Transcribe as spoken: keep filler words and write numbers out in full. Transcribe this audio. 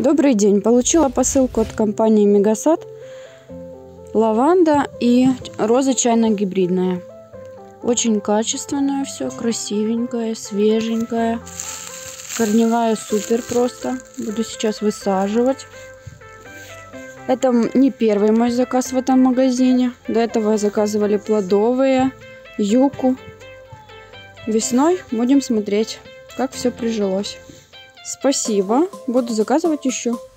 Добрый день. Получила посылку от компании Мегасад. Лаванда и роза чайно-гибридная. Очень качественное все, красивенькое, свеженькое. Корневая супер просто. Буду сейчас высаживать. Это не первый мой заказ в этом магазине. До этого заказывали плодовые, юку. Весной будем смотреть, как все прижилось. Спасибо. Буду заказывать еще.